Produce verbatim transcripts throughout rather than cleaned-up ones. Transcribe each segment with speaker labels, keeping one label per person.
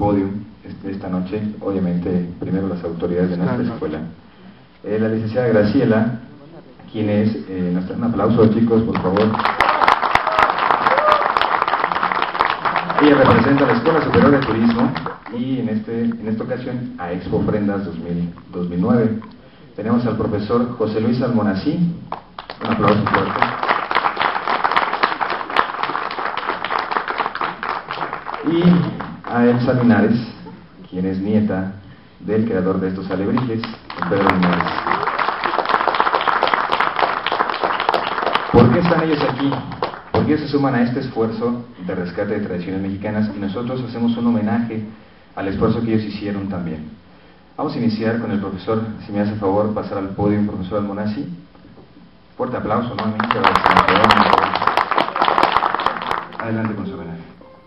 Speaker 1: podio esta noche, obviamente primero las autoridades de nuestra escuela. Eh, la licenciada Graciela, quien es, eh, nuestra, un aplauso chicos, por favor. Ella representa a la Escuela Superior de Turismo y en, este, en esta ocasión a Expo Ofrendas dos mil nueve. Tenemos al profesor José Luis Almonací, un aplauso fuerte. Y a Elsa Linares, quien es nieta del creador de estos alebrijes, Pedro Linares. ¿Por qué están ellos aquí? Porque ellos se suman a este esfuerzo de rescate de tradiciones mexicanas y nosotros hacemos un homenaje al esfuerzo que ellos hicieron también. Vamos a iniciar con el profesor, si me hace favor, pasar al podio, profesor Almonací. Fuerte aplauso nuevamente. Adelante con su homenaje.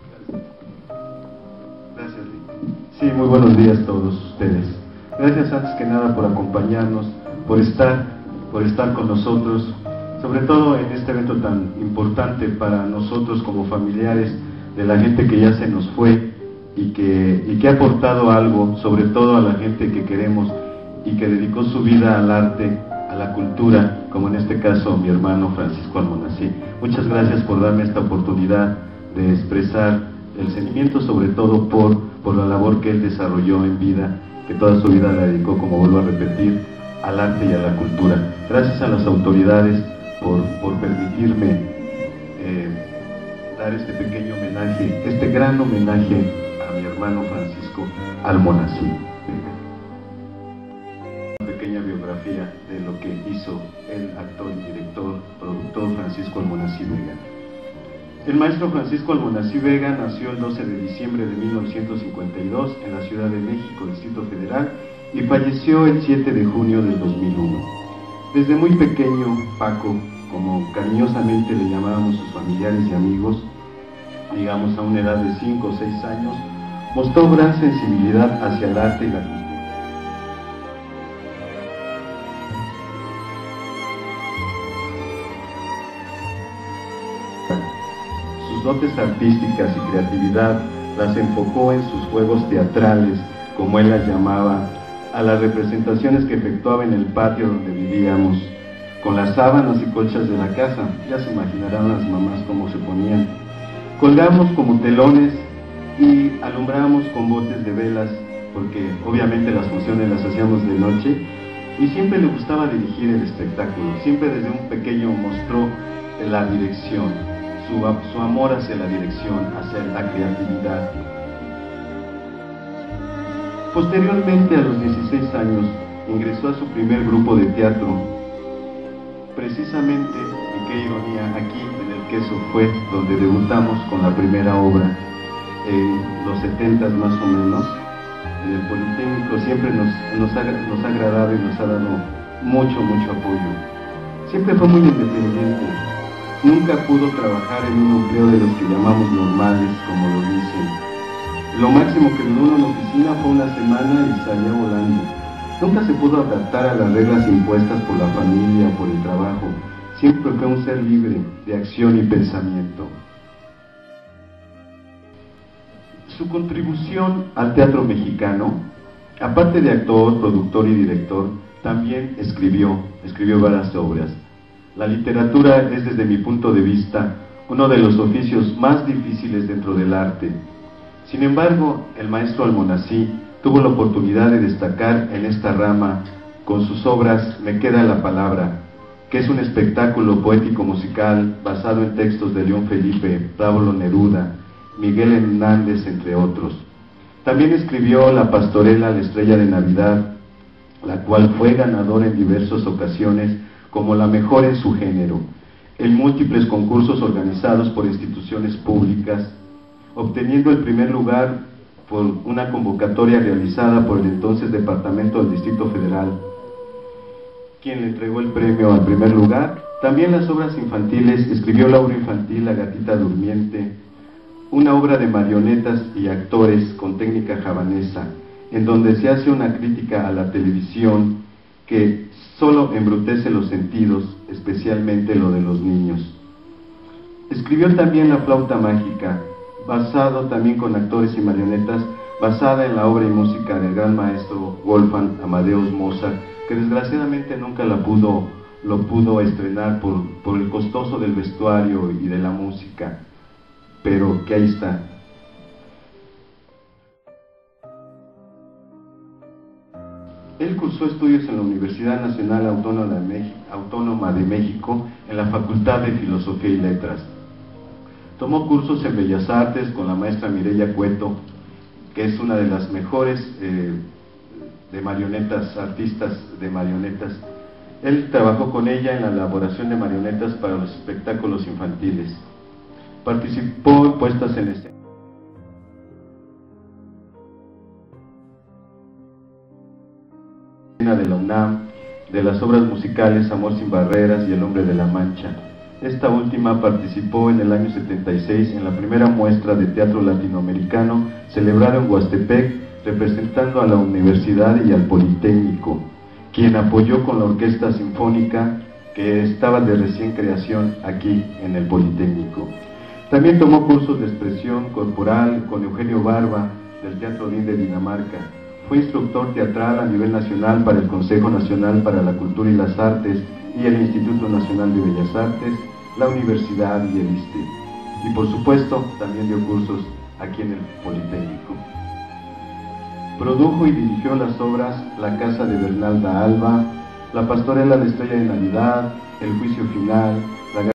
Speaker 2: Gracias, Lee. Sí, muy buenos días a todos ustedes. Gracias antes que nada por acompañarnos, por estar, por estar con nosotros, sobre todo en este evento tan importante para nosotros como familiares de la gente que ya se nos fue y que, y que ha aportado algo, sobre todo a la gente que queremos y que dedicó su vida al arte, a la cultura, como en este caso mi hermano Francisco Almonací. Muchas gracias por darme esta oportunidad de expresar el sentimiento, sobre todo por, por la labor que él desarrolló en vida, que toda su vida la dedicó, como vuelvo a repetir, al arte y a la cultura. Gracias a las autoridades por, por permitirme eh, dar este pequeño homenaje, este gran homenaje a mi hermano Francisco Almonací. Una pequeña biografía de lo que hizo el actor, director, productor Francisco Almonací Vega. El maestro Francisco Almonací Vega nació el doce de diciembre de mil novecientos cincuenta y dos en la Ciudad de México, Distrito Federal, y falleció el siete de junio del dos mil uno. Desde muy pequeño, Paco, como cariñosamente le llamábamos sus familiares y amigos, digamos a una edad de cinco o seis años, mostró gran sensibilidad hacia el arte y la cultura. Sus dotes artísticas y creatividad las enfocó en sus juegos teatrales, como él las llamaba, a las representaciones que efectuaba en el patio donde vivíamos, con las sábanas y colchas de la casa. Ya se imaginarán las mamás cómo se ponían. Colgamos como telones y alumbrábamos con botes de velas, porque obviamente las funciones las hacíamos de noche, y siempre le gustaba dirigir el espectáculo. Siempre desde un pequeño mostró la dirección, su, su amor hacia la dirección, hacia la creatividad. Posteriormente, a los dieciséis años, ingresó a su primer grupo de teatro. Precisamente, y qué ironía, aquí en el Queso fue donde debutamos con la primera obra, en los setentas más o menos, en el Politécnico. Siempre nos, nos, ha, nos ha agradado y nos ha dado mucho, mucho apoyo. Siempre fue muy independiente. Nunca pudo trabajar en un empleo de los que llamamos normales, como lo dicen. Lo máximo que duró en la oficina fue una semana y salía volando. Nunca se pudo adaptar a las reglas impuestas por la familia o por el trabajo. Siempre fue un ser libre de acción y pensamiento. Su contribución al teatro mexicano, aparte de actor, productor y director, también escribió, escribió varias obras. La literatura es, desde mi punto de vista, uno de los oficios más difíciles dentro del arte. Sin embargo, el maestro Almonací tuvo la oportunidad de destacar en esta rama con sus obras Me queda la palabra, que es un espectáculo poético-musical basado en textos de León Felipe, Pablo Neruda, Miguel Hernández, entre otros. También escribió la pastorela La estrella de Navidad, la cual fue ganadora en diversas ocasiones como la mejor en su género, en múltiples concursos organizados por instituciones públicas, obteniendo el primer lugar por una convocatoria realizada por el entonces Departamento del Distrito Federal, quien le entregó el premio al primer lugar. También las obras infantiles, escribió la obra infantil La gatita durmiente, una obra de marionetas y actores con técnica javanesa, en donde se hace una crítica a la televisión que solo embrutece los sentidos, especialmente lo de los niños. Escribió también La flauta mágica, basado también con actores y marionetas, basada en la obra y música del gran maestro Wolfgang Amadeus Mozart, que desgraciadamente nunca la pudo, lo pudo estrenar por, por el costoso del vestuario y de la música, pero que ahí está. Él cursó estudios en la Universidad Nacional Autónoma de México, Autónoma de México en la Facultad de Filosofía y Letras. Tomó cursos en Bellas Artes con la maestra Mireya Cueto, que es una de las mejores eh, de marionetas, artistas de marionetas. Él trabajó con ella en la elaboración de marionetas para los espectáculos infantiles. Participó en puestas en escena de la UNAM, de las obras musicales Amor sin barreras y El hombre de la Mancha. Esta última participó en el año setenta y seis en la primera muestra de teatro latinoamericano celebrada en Huastepec, representando a la universidad y al Politécnico, quien apoyó con la orquesta sinfónica que estaba de recién creación aquí en el Politécnico. También tomó cursos de expresión corporal con Eugenio Barba del Teatro Lin de Dinamarca. Fue instructor teatral a nivel nacional para el Consejo Nacional para la Cultura y las Artes y el Instituto Nacional de Bellas Artes, la Universidad y el ISSSTE. Y por supuesto, también dio cursos aquí en el Politécnico. Produjo y dirigió las obras La Casa de Bernalda Alba, La Pastorela de Estrella de Navidad, El Juicio Final, La